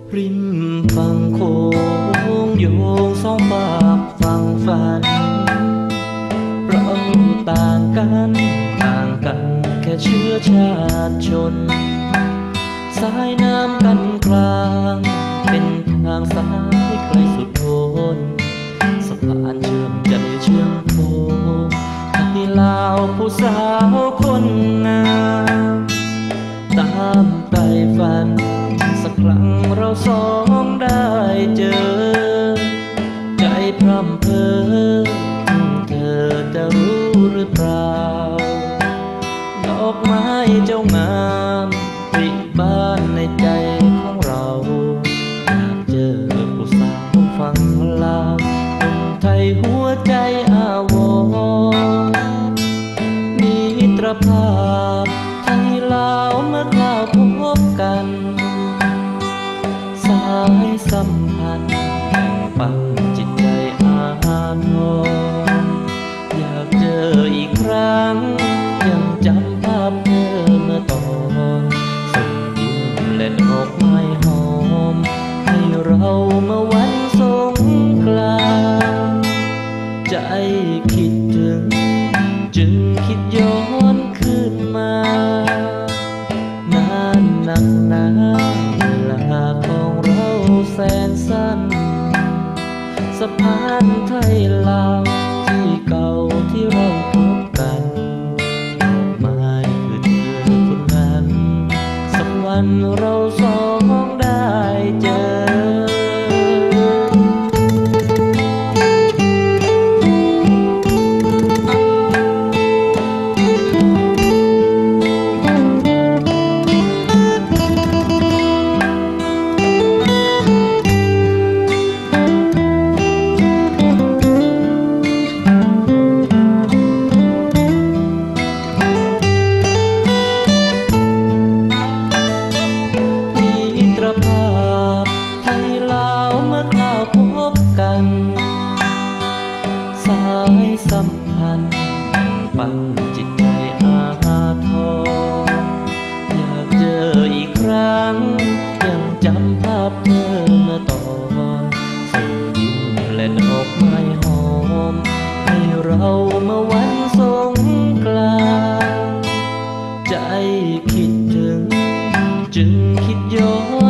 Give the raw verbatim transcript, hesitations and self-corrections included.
ริมฝั่งโขงโยงสองฝากฝั่งฝันเราต่างกันต่างกันแค่เชื้อชาติชนสายน้ำกันกลางเป็นทางสายไกลสุดโคนสะพานเชื่อมใจเชื่อมโคให้ลาวผู้สาวคนงามตามไต่ฝันสักครั้งเราสองได้เจอใจพร่ำเพ้อเธอจะรู้หรือเปล่าดอกไม้เจ้างามริบานในใจของเราอยากเจอผู้สาวฝั่งลาวคนไทยหัวใจอาวรณ์มิตรภาพไทยลาวเมื่อคราวพบกันสายสัมพันธ์แบ่งปันจิตใจอาทรอยากเจออีกครั้งยังจำภาพเธอเมื่อตอนส่งยิ้มและดอกไม้หอมให้เราเมื่อวันสงกรานต์ใจคิดถึงจึงคิดย้อนคืนมานานนักหนาเวลาของเราแสนสั้นสะพานไทยลาวที่เก่าที่เราพบกันดอกไม้คือเธอคนนั้นสักวันเราสองได้เจอสายสัมพันธ์ปันจิตใจอาทรอยากเจออีกครั้งยังจำภาพเธอเมื่อตอนส่งยิ้มและดอกไม้หอมให้เราเมื่อวันสงกรานต์ใจคิดถึงจึงคิดย้อน